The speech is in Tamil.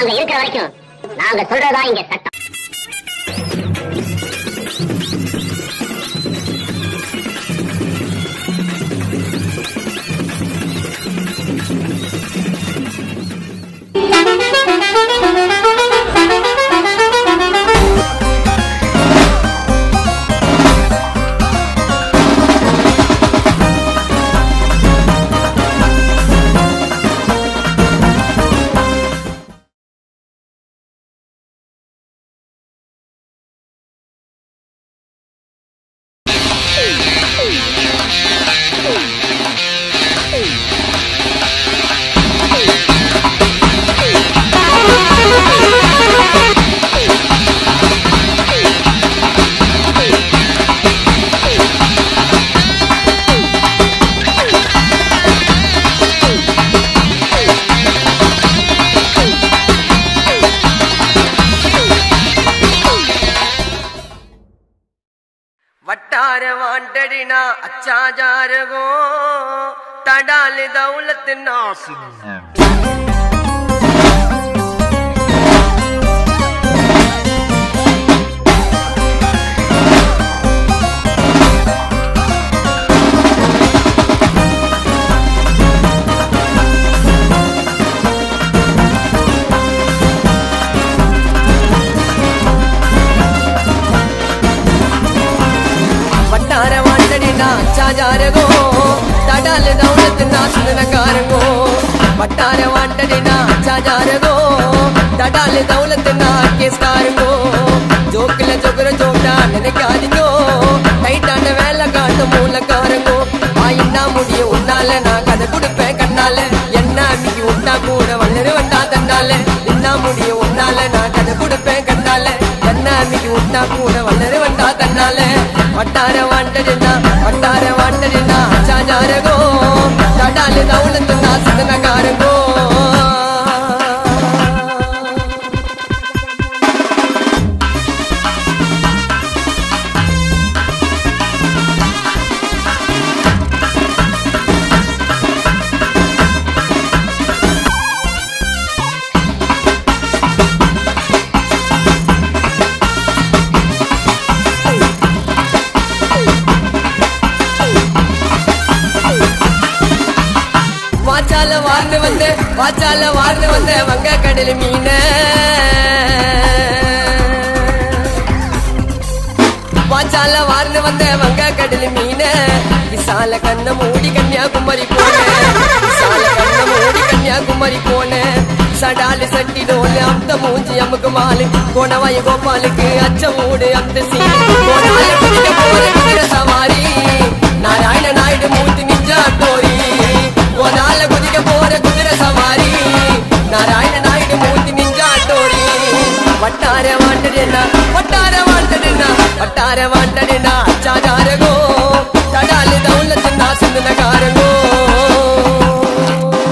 நாங்க இருக்கிற வரைக்கும் நாங்க சொல்றதா இங்க சட்டம். वट्टार वांटड़िना अच्छा जारगो तडाल दौलत नास जारगो तडाल दौलत नासन नकारगो वट्टार वांटड़िना अच्छा जारगो तडाल दौलत ना केस्कारगो जोकल जोगर जोड़ा ननकादिगो டைட்டான வேலை காட்டு மூலக்காரங்கோ ஆயின்னா முடியும் உன்னால நான் கதை கொடுப்பேன் கண்ணால என்ன அன்னைக்கு உண்டா கூட வளரு வந்தா தன்னால என்ன முடியும் உன்னால நான் கதை கொடுப்பேன் கண்ணால என்ன அன்னைக்கு உண்டா கூட வளரு வந்தா தன்னால वट्टार वांटड़िना अच्छा जारगो तडाल दौलत नासन नकारगो வாச்சால வார்ந்து வந்த வங்க கடல் மீன வாச்சால வார்ந்து வந்த வங்க கடல் மீன விசால கண்ண மூடி கன்னியாகுமரி போன விசால கண்ண மூடி கன்னியாகுமரி போன சடாலு சட்டி டோலு அந்த மூஞ்சி அமுக்கு மாலு கோணவாய கோபாலுக்கு அச்ச மூடு அந்த சீனு கோணால குதிக்க போற குதிரை சவாரி நாராயண நாயுடு மூத்து நிஞ்சா டோரி கோணால குதிக்க போற குதிரை சவாரி नारायण नायुडु मूर्ति निंजा टोरी वट्टार वांटड़िना वट्टार वांटड़िना वट्टार वांट